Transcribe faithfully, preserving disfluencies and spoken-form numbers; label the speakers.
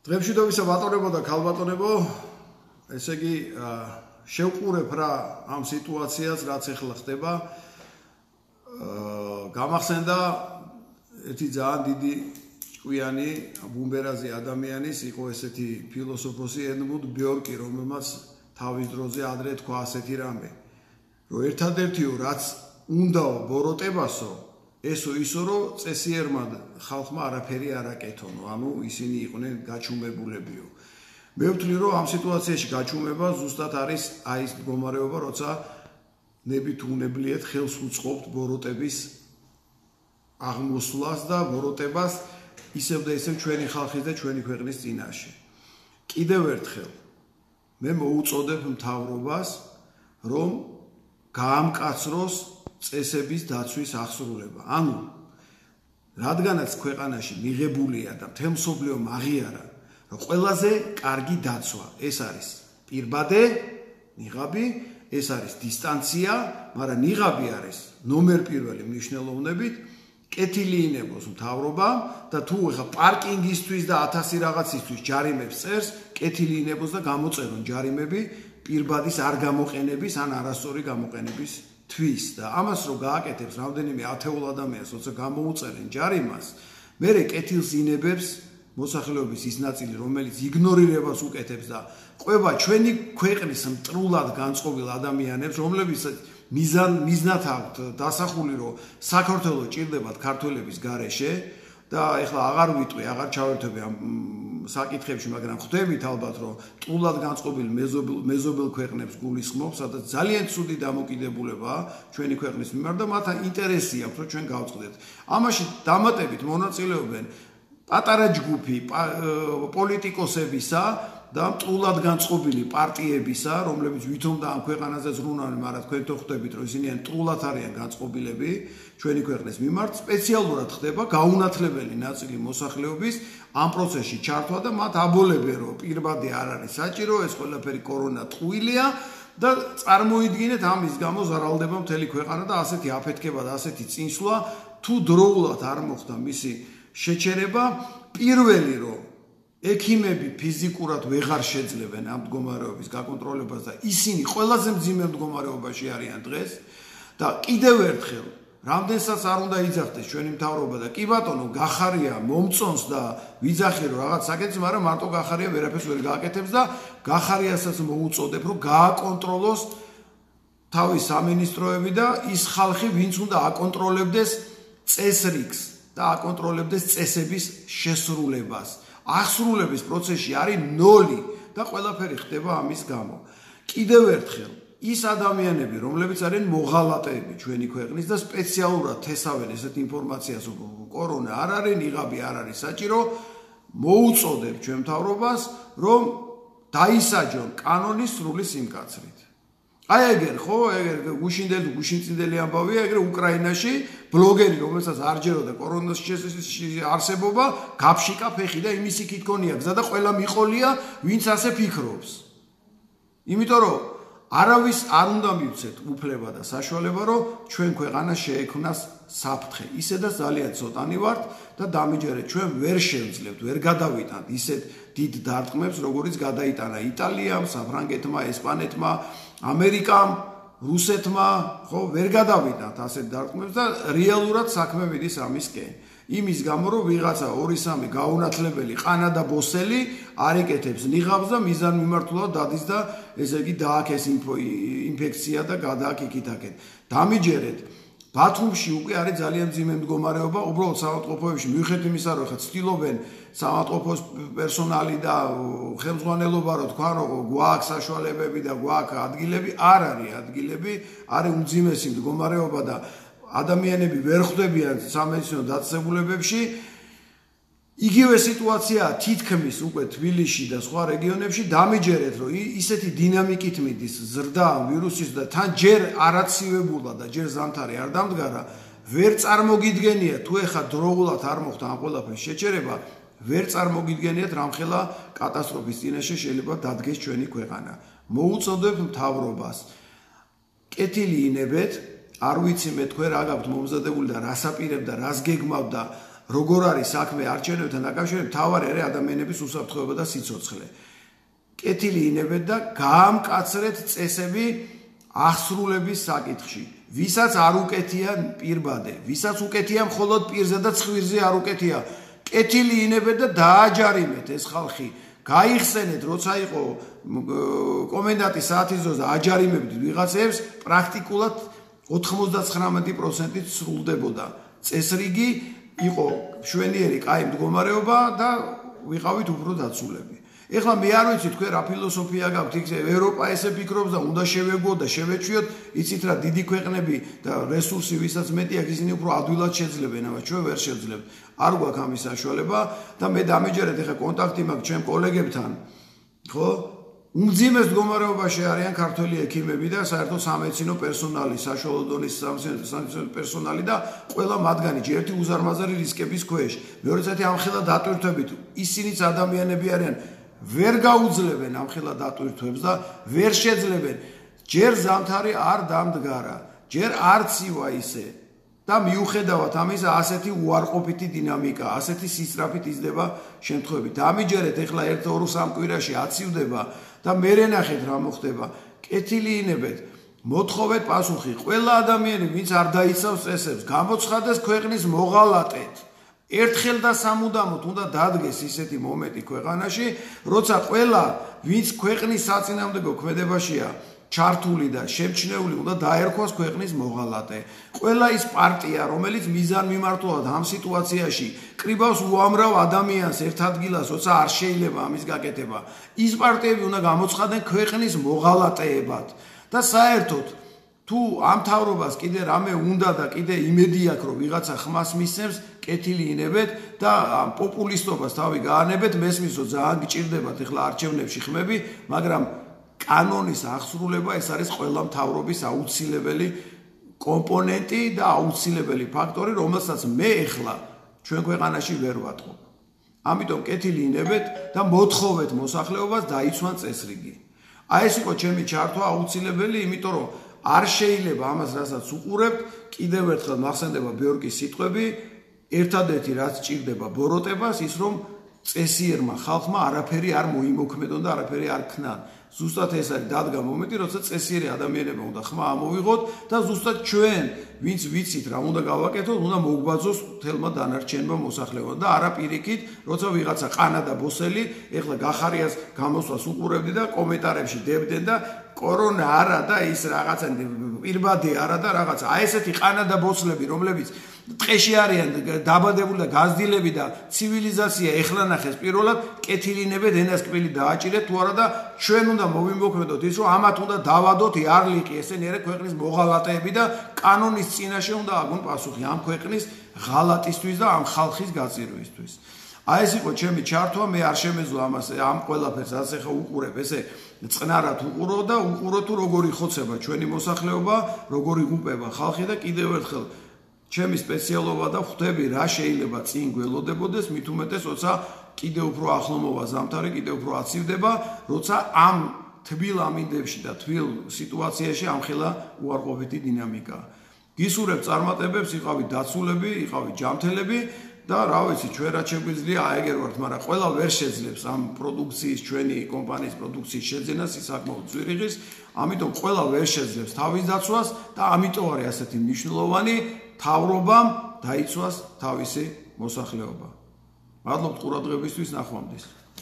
Speaker 1: დღემშვიდობისა ბატონებო და ქალბატონებო, ესე იგი შევყურებ რა ამ სიტუაციას, რაც ახლა ხდება. გამახსენდა ერთი ძალიან დიდი ჭკვიანი ბუმბერაზი ადამიანის იყო ესეთი ფილოსოფოსი ედმუნდ ბიორკი, რომელმაც თავის დროზე ადრე თქვა ასეთი რამე, რომ ერთადერთიო რაც უნდაო ბოროტებასო, ესო ისო რომ წესიერმა ხალხმა არაფერი არ აკეთონო, ანუ ისინი იყვნენ გაჩუმებულებიო. მე ვთვლი რომ ამ სიტუაციაში გაჩუმება ზუსტად არის აი ეს მდგომარეობა, როცა ნებით უნებლიეთ ხელს უწყობთ ბოროტების აღმოსვლას და ბოროტებას ისევ და ისევ ჩვენი ხალხის და ჩვენი ქვეყნის წინაშე. კიდევ ერთხელ მე მოუწოდებ მთავრობას, რომ გაამკაცროს წესების დაცვის აღსრულება. ანუ რადგანაც ქვეყანაში მიღებულია და მთელ მსოფლიო მაღიარა, რომ ყველაზე კარგი დაცვა ეს არის პირბადე, ნიღაბი, ეს არის დისტანცია, მაგრამ ნიღაბი არის ნომერ პირველი მნიშვნელოვნებით, კეთილი ინებოს მთავრობამ და თუ ეხა პარკინგისთვის და ათასი რაღაცისთვის ჯარიმებს წერს, კეთილი ინებოს და გამოწერონ ჯარიმები პირბადის არ გამოყენების ან არასწორი გამოყენების თვის და ამას რო გააკეთებს რამდენიმე ათეულ ადამიანს, როცა გამოუწერენ ჯარიმას, მერე კეთილს ინებებს მოსახლეობის ის ნაწილი, რომელიც იგნორირებას უკეთებს და ყვება ჩვენი ქვეყნის მტრულად განწყობილ ადამიანებს, რომლებსაც მიზან მიზნად აქვთ დასახული, რომ საქართველოს ჭირდებათ ქართველების გარეშე და ეხლა აღარ ვიტყვი, აღარ ჩავერთვები ამ საკითხებში, მაგრამ ხვდებით ალბათ, რომ მტრულად განწყობილ მეზობელ ქვეყნებს გულისხმობს, სადაც ძალიან ცუდი დამოკიდებულებაა ჩვენი ქვეყნის მიმართ და მათ ინტერესი აქვს, რომ ჩვენ გავწყდეთ. ამაში დამატებით მონაწილეობენ პატარა ჯგუფი პოლიტიკოსებისა და მტრულად განწყობილი პარტიებისა, რომლებიც ვითომ და ამ ქვეყანაზე ზრუნავენ, მაგრამ თქვენ თო ხვდებით, რომ ისინი მტრულად არიან განწყობილები ჩვენი ქვეყნის მიმართ, სპეციალურად ხდება გაუნათლებელი ნაწილი მოსახლეობის ამ პროცესში ჩართვა და მათ აბოლებენ, რომ პირბადე არ არის საჭირო, ეს ყველაფერი კორონა ტყუილია და წარმოიდგინეთ ამის გამო ზარალდება მთელი ქვეყანა და ასეთი აფეთქება და ასეთი წინსვლა თუ დროულად არ მოხდა მისი შეჩერება, პირველი რომ ექიმები ფიზიკურად ვეღარ შეძლებენ ამ მდგომარეობის გაკონტროლებას და ისინი ყველაზე მძიმე მდგომარეობაში არიან დღეს და კიდევ ერთხელ რამდენსაც არ უნდა იძახდეს ჩვენი მთავრობა და კი ბატონო გახარია მომწონს და ვიძახი რომ რაღაც საკეთებს, მაგრამ მარტო გახარია ვერაფერს ვერ გააკეთებს და გახარიასაც მოუწოდებ რომ გააკონტროლოს თავის სამინისტროები და ის ხალხი, ვინც უნდა აკონტროლებდეს წესრიგს და აკონტროლებდეს წესების შესრულებას. აღსრულების პროცესში არის ნოლი და ყველაფერი ხდება ამის გამო. კიდევ ერთხელ ის ადამიანები, რომლებიც არიან მოღალატეები ჩვენი ქვეყნის და სპეციალურად თესავენ ესეთ ინფორმაციას, რომ კორონა არ არის, ნიღაბი არ არის საჭირო, მოუწოდებ ჩვენ მთავრობას, რომ დაისაჯონ კანონის სრული სიმკაცრით. აი ეგერ ხო, ეგერ გუშინდელი გუშინწინდელი ამბავია, ეგრე უკრაინაში ბლოგერი, რომელსაც არ ჯეროდა კორონას არსებობა, გაფშიკა ფეხი და იმის იქით ქონია გზა და ყველა მიყოლია, ვინც ასე ფიქრობს. იმიტომ რომ არავის არ უნდა მივცეთ უფლება და საშუალება, რომ ჩვენ ქვეყანა შეექმნას საფრთხე. ისედაც ძალიან ცოტანი ვართ და დამიჯერეთ, ჩვენ ვერ შევძლებთ, ვერ გადავიტანთ ისეთ დიდ დარტყმებს, როგორიც გადაიტანა იტალიამ, საფრანგეთმა, ესპანეთმა, ამერიკამ, რუსეთმა, ხო, ვერ გადავიტანთ ასეთ დარტყმებს და რეალურად საქმე მიდის ამისკენ. იმის გამო, რომ ვიღაცა ორი სამი გაუნათლებელი ყანა და ბოსელი არ ეკეთებს ნიღაბს და მიზანმიმართულად დადის და ესე იგი დააქეს ინფექცია და გადააკიკითაკეთ. დამიჯერეთ, ბათუმში უკვე არის ძალიან მძიმე მდგომარეობა, უბრალოდ საავადმყოფოებში მიუხედავად იმისა, რომ ხა ცდილობენ საავადმყოფოს პერსონალი და ხელმძღვანელობა რომ თქვა, რომ გვაქვს საშუალებები და გვაქვს ადგილები, არ არის ადგილები, არის უმძიმესი მდგომარეობა და ადამიანები ვერ ხვდებიან სამედიცინო დაწესებულებებში. იგივე სიტუაციაა თითქმის უკვე თბილისში და სხვა რეგიონებში. დამიჯერეთ, რომ ისეთი დინამიკით მიდის ზრდა ვირუსის და თან ჯერ არაცივებულა და ჯერ ზამთარი არ დამდგარა, ვერ წარმოგიდგენია თუ ეხა დროულად არ მოხდა ამ ყველაფრის შეჩერება, ვერ წარმოგიდგენიათ რამხელა კატასტროფის წინაშე შეიძლება დადგეს ჩვენი ქვეყანა. მოუწოდებ მთავრობას, კეთილი ინებეთ, არ ვიცი მე თქვენ რა გაქვთ მომზადებული და რას აპირებთ და რას გეგმავთ და როგორ არის საქმე არჩევნებთან დაკავშირებით, მთავარი არის ადამიანების უსაფრთხოება და სიცოცხლე. კეთილი ინებეთ და გაამკაცრეთ წესები აღსრულების საკითხში. ვისაც არ უკეთია პირბადე, ვისაც უკეთია მხოლოდ პირზე და ცხვირზე არ უკეთია, კეთილი ინებეთ და დააჯარიმეთ ეს ხალხი. გაიხსენეთ, როცა იყო კომენდანტის საათის დროზე აჯარიმებდით ვიღაცებს, პრაქტიკულად ოთხმოცდათხრამეტი პროცენტით სრულდებოდა. წესრიგი იყო მშვენიერი, კაი მდგომარეობა და ვიყავით უფრო დაცულები. ეხლა მე არ ვიცი თქვენ რა ფილოსოფია გაქვთ, იქ ევროპა ესე ფიქრობს და უნდა შევეგოთ და შევეჩვიოთ, იცით რა დიდი ქვეყნები და რესურსი ვისაც მეტი აქვს, ისინი უფრო ადვილად შეძლებენ, ამას ჩვენ ვერ შევძლებთ. არ გვაქვს ამის საშუალება და მე დამეჯერეთ ეხლა კონტაქტი მაქვს ჩემ კოლეგებთან, ხო? უმძიმეს მდგომარეობაში არიან ქართველი ექიმები და საერთო სამედიცინო პერსონალი, საშუალო დონის სამედიცინო პერსონალი და ყველა მათგანი ერთი უზარმაზარი რისკების ქვეშ. მეორეცეთი ამხელა დატვირთვებით, ისინიც ადამიანები არიან, ვერ გაუძლებენ ამხელა დატვირთვებს და ვერ შეძლებენ. ჯერ ზამთარი არ დამდგარა, ჯერ არც ივა ისე. და მიუხედავად ამისა, ასეთი უარყოფითი დინამიკა, ასეთი სისწრაფით იზრდება შემთხვევები. დამიჯერეთ ეხლა ერთ ორ სამ კვირაში აცივდება და მერე ნახეთ რა მოხდება. კეთილი ინებეთ, მოთხოვეთ პასუხი. ყველა ადამიანი, ვინც არ დაიცავს წესებს, გამოცხადეს ქვეყნის მოღალატედ. ერთხელ და სამუდამოდ უნდა დადგეს ისეთი მომენტი ქვეყანაში, როცა ყველა, ვინც ქვეყნის საწინააღმდეგო ქმედებაშია, ჩართული და შემჩნეული უნდა დაერქვას ქვეყნის მოღალატე. ყველა ის პარტია, რომელიც მიზანმიმართულად ამ სიტუაციაში კრიბავს უამრავ ადამიანს ერთ ადგილას, როცა არ შეიძლება ამის გაკეთება, ის პარტიები უნდა გამოცხადեն ქვეყნის მოღალატეებად. და საერთოდ თუ ამ მთავრობას კიდე რამე უნდა და კიდე იმედი აქვს, რომ ვიღაცა ხმას მისცემს, კეთილი ინებეთ და პოპულისტობას თავი გაანებეთ, მესმის რომ ძალიან გჭირდებათ ეხლა არჩევნებში ხმები, მაგრამ კანონის აღსრულება ეს არის ყველა მთავრობის აუცილებელი კომპონენტი და აუცილებელი ფაქტორი, რომელსაც მე ეხლა ჩვენ ქვეყანაში ვერ ვატყობ. ამიტომ კეთილი ინებეთ და მოთხოვეთ მოსახლეობას დაიცვან წესრიგი. აი ეს იყო ჩემი ჩართვა აუცილებელი, იმიტომ რომ არ შეიძლება ამას რასაც უყურებთ, კიდევ ერთხელ მახსენდება ბიორკის სიტყვები, ერთადერთი რაც ჭირდება ბოროტებას, ის რომ წესიერმა ხალხმა არაფერი არ მოიმოქმედონ და არაფერი არ ქნან. ზუსტად ეს არის დადგა მომენტი, როცა წესიერი ადამიანებმა უნდა ხმა ამოვიღოთ და ზუსტად ჩვენ, ვინც ვიცით რა უნდა გავაკეთოთ, უნდა მოგვბაძოს თელმა დანარჩენმა მოსახლეობამ და არა პირიქით, როცა ვიღაცა ყანადა ბოსელი, ეხლა გახარიას გამოსვლას უყურებდი და კომენტარებში დებდნენ და კორონა არა და ის რაღაცა პირბადე არა და რაღაცა. აი ესეთი ყანადა ბოსლები, რომლებიც ტყეში არიან დაბადებული და გაზრდილები და ცივილიზაცია ეხლა ნახეს პირველად, კეთილი ინებეთ, ენას კბილი დააჭირეთ თუ არა და ჩვენ უნდა მოვიმოქმედოთ ის, რომ ამათ უნდა დავადოთ იარლიყი, ესენი არა ქვეყნის მოღალატეები და კანონის წინაშე უნდა აგონ პასუხი ამ ქვეყნის ღალატისთვის და ამ ხალხის გაწირვისთვის. აი ეს იყო ჩემი ჩართვა, მე არ შემეძლო ამას ამ ყველაფერს რაც ეხა უყურებ, ესე წყნარად უყურო და უყურო თუ როგორი ხოცება ჩვენი მოსახლეობა, როგორი გუპება ხალხი და კიდევ ერთხელ ჩემი სპეციალობა და ხვდები რა შეიძლება წინ გველოდებოდეს, მით უმეტეს, როცა კიდევ უფრო ახლო მოვა ზამთარი, კიდევ უფრო აცივდება, როცა ამ თბილ ამინდებში და თბილ სიტუაციაში ამხელა უარყოფითი დინამიკა. გისურვებ წარმატებებს, იყავით დაცულები, იყავით ჯანმრთელები და რა ვიცი, ჩვენ რაც შეგვიძლია აეგერ ვართ, მაგრამ ყველა ვერ შეძლებს ამ პროდუქციის, ჩვენი კომპანიის პროდუქციის შეძენას, ის საკმაოდ ძვირიღის, ამიტომ ყველა ვერ შეძლებს თავის დაცვას და ამიტომ არის ასეთი მნიშვნელოვანი მთავრობამ დაიცვას თავისი მოსახლეობა. მადლობთ ყურადღებისთვის, ნახვამდის.